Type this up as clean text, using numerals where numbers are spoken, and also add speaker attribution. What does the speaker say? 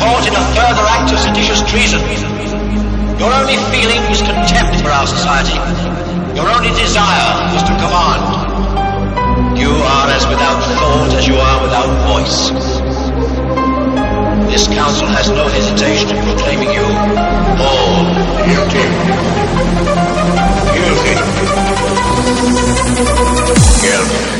Speaker 1: caught in a further act of seditious treason. Your only feeling was contempt for our society. Your only desire was to command. You are as without thought as you are without voice. This council has no hesitation in proclaiming you all guilty. Guilty. Guilty.